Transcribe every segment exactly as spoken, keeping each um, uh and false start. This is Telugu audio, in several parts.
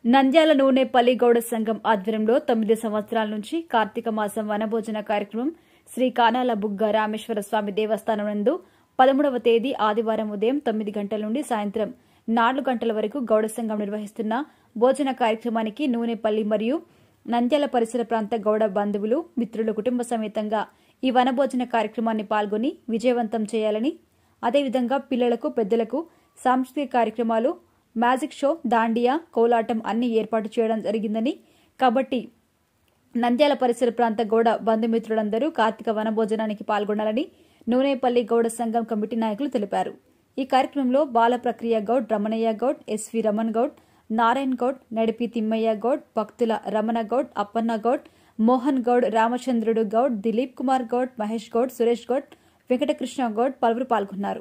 నంద్యాల నూనెపల్లి గౌడ సంఘం ఆధ్వర్యంలో తొమ్మిది సంవత్సరాల నుంచి కార్తీక మాసం వనభోజన కార్యక్రమం శ్రీ కానాల బుగ్గ రామేశ్వర స్వామి దేవస్థానం నందు పదమూడవ తేదీ ఆదివారం ఉదయం తొమ్మిది గంటల నుండి సాయంత్రం నాలుగు గంటల వరకు గౌడ సంఘం నిర్వహిస్తున్న భోజన కార్యక్రమానికి నూనెపల్లి మరియు నంద్యాల పరిసర ప్రాంత గౌడ బంధువులు మిత్రులు కుటుంబ సమేతంగా ఈ వనభోజన కార్యక్రమాన్ని పాల్గొని విజయవంతం చేయాలని, అదేవిధంగా పిల్లలకు పెద్దలకు సాంస్కృతిక కార్యక్రమాలు, మ్యాజిక్ షో, దాండియా, కోలాటం అన్ని ఏర్పాటు చేయడం జరిగిందని, కాబట్టి నంద్యాల పరిసర ప్రాంత గౌడ బంధుమిత్రులందరూ కార్తీక వనభోజనానికి పాల్గొనాలని నూనెపల్లి గౌడ సంఘం కమిటీ నాయకులు తెలిపారు. ఈ కార్యక్రమంలో బాల ప్రక్రియ గౌడ్, రమణయ్య గౌడ్, ఎస్వి రమణ్ గౌడ్, నారాయణ్ గౌడ్, నడిపి తిమ్మయ్య గౌడ్, భక్తుల రమణ గౌడ్, అప్పన్న గౌడ్, మోహన్ గౌడ్, రామచంద్రుడు గౌడ్, దిలీప్ కుమార్ గౌడ్, మహేష్ గౌడ్, సురేష్ గౌడ్, వెంకటకృష్ణ గౌడ్ పలువురు పాల్గొన్నారు.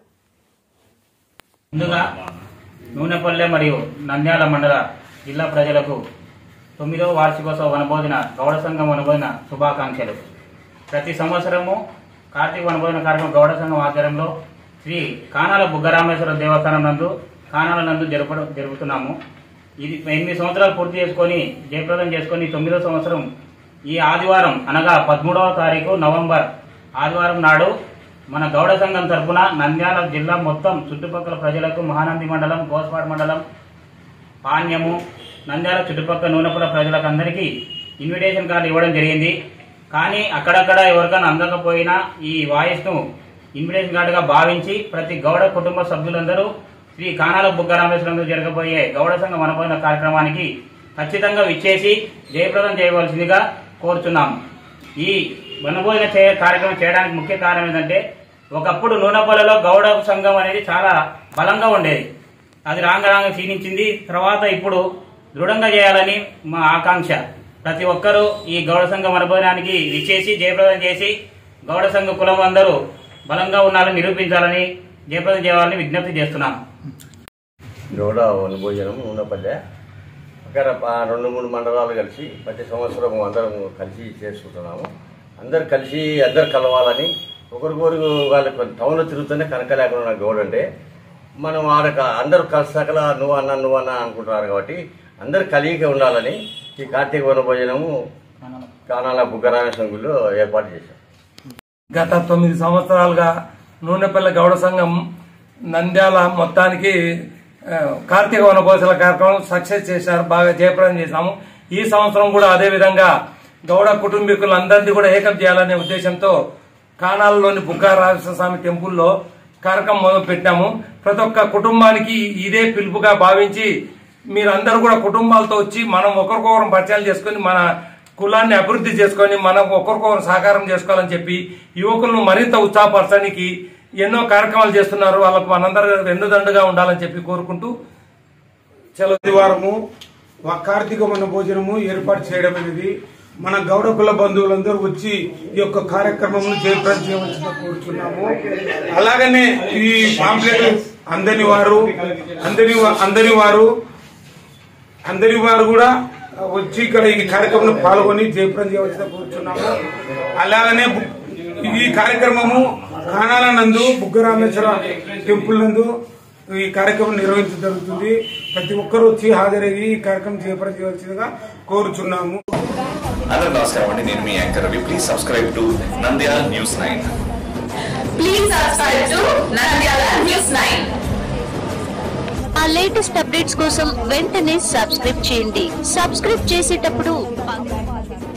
నూనెపల్లె మరియు నంద్యాల మండల జిల్లా ప్రజలకు తొమ్మిదవ వార్షికోత్సవ వనభోజన గౌడ సంఘం వనభోజన శుభాకాంక్షలు. ప్రతి సంవత్సరము కార్తీక వనభోజన కార్యక్రమం గౌడ సంఘం ఆధ్వర్యంలో శ్రీ కానాల బుగ్గరామేశ్వర దేవస్థానం నందు కానాల నందు జరపడం జరుపుతున్నాము. ఇది ఎనిమిది సంవత్సరాలు పూర్తి చేసుకొని జయప్రదం చేసుకొని తొమ్మిదవ సంవత్సరం ఈ ఆదివారం అనగా పదమూడవ తారీఖు నవంబర్ ఆదివారం నాడు మన గౌడ సంఘం తరఫున నంద్యాల జిల్లా మొత్తం చుట్టుపక్కల ప్రజలకు మహానంది మండలం, గోస్పాడ్ మండలం, పాణ్యము, నంద్యాల చుట్టుపక్కల నూనెపల్ల ప్రజలకు అందరికీ ఇన్విటేషన్ కార్డు ఇవ్వడం జరిగింది. కానీ అక్కడక్కడ ఎవరికైనా అందకపోయినా ఈ వాయిస్ను ఇన్విటేషన్ కార్డుగా భావించి ప్రతి గౌడ కుటుంబ సభ్యులందరూ శ్రీ కానాల బుగ్గరామేశ్వరంలో జరగబోయే గౌడ సంఘం వనభోజన కార్యక్రమానికి ఖచ్చితంగా విచ్చేసి జయప్రదం చేయవలసిందిగా కోరుతున్నాము. ఈ వనభోజన కార్యక్రమం చేయడానికి ముఖ్య కారణం ఏంటంటే, ఒకప్పుడు నూనెపల్లిలో గౌడ సంఘం అనేది చాలా బలంగా ఉండేది. అది రాంగ రాంగ క్షీణించింది. తర్వాత ఇప్పుడు దృఢంగా చేయాలని మా ఆకాంక్ష. ప్రతి ఒక్కరూ ఈ గౌడ సంఘం వనభోజనానికి విచ్చేసి జయప్రదం చేసి గౌడ సంఘ కులం అందరూ బలంగా ఉన్నారని నిరూపించాలని జయప్రదం చేయాలని విజ్ఞప్తి చేస్తున్నాం. గౌడ వనభోజనం నూనెపల్లె అక్కడ రెండు మూడు మండలాలు కలిసి ప్రతి సంవత్సరం అందరం కలిసి చేసుకుంటున్నాము. అందరు కలిసి అందరు కలవాలని, ఒకరికొరు వాళ్ళకి టౌన్లో తిరుగుతూనే కనక లేకుండా గౌడ్ అంటే మనం ఆడ అందరూ కలిసాకల నువ్వు అన్నా నువ్వు అన్నా అనుకుంటున్నారు. కాబట్టి అందరు కలిగి ఉండాలని ఈ కార్తీక వనభోజనము కానాల బుగ్గరామేశ్వరం గుడిలో ఏర్పాటు చేశాం. గత తొమ్మిది సంవత్సరాలుగా నూనెపల్లి గౌడ సంఘం నంద్యాల మొత్తానికి కార్తీక వనభోజన కార్యక్రమం సక్సెస్ చేశారు, బాగా జయప్రదం చేశాము. ఈ సంవత్సరం కూడా అదే విధంగా గౌడ కుటుంబీకులందరినీ కూడా ఏకం చేయాలనే ఉద్దేశంతో కానాలలోని బుగ్గరామేశ్వర స్వామి టెంపుల్లో కార్యక్రమం మొదలు పెట్టాము. ప్రతి ఒక్క కుటుంబానికి ఇదే పిలుపుగా భావించి మీరందరూ కూడా కుటుంబాలతో వచ్చి మనం ఒకరికొకరు పరిచయాలు చేసుకుని మన కులాన్ని అభివృద్ధి చేసుకుని మనం ఒకరికొకరు సహకారం చేసుకోవాలని చెప్పి యువకులను మరింత ఉత్సాహపరచడానికి ఎన్నో కార్యక్రమాలు చేస్తున్నారు. వాళ్ళకు మనందరూ వెన్నుదండుగా ఉండాలని చెప్పి కోరుకుంటూ చలో ఆదివారము కార్తీక వనభోజనము ఏర్పాటు చేయడం అనేది మన గౌడ కుల బంధువులందరూ వచ్చి ఈ యొక్క కార్యక్రమం జయప్రదం చేయవలసిందిగా కోరుతున్నాము. అలాగనే ఈ పాంప్లెట్ అందని వారు అందరి అందరి వారు అందరి వారు కూడా వచ్చి ఇక్కడ ఈ కార్యక్రమంలో పాల్గొని జయప్రదం చేయవలసిందిగా కోరుతున్నాము. అలాగనే ఈ కార్యక్రమము కానాల నందు బుగ్గరామేశ్వర టెంపుల్ నందు ఈ కార్యక్రమం నిర్వహించడం జరుగుతుంది. ప్రతి ఒక్కరూ వచ్చి హాజరయ్యి ఈ కార్యక్రమం జయప్రదం చేయవలసిందిగా కోరుచున్నాము. హలో నమస్కారం అండి, నేను మీ anchor Ravi. Please subscribe to Nandyal news nine. Please subscribe to Nandyal news nine. ఆ లేటెస్ట్ అప్డేట్స్ కోసం వెంటనే సబ్స్క్రైబ్ చేయండి. సబ్స్క్రైబ్ చేసేటప్పుడు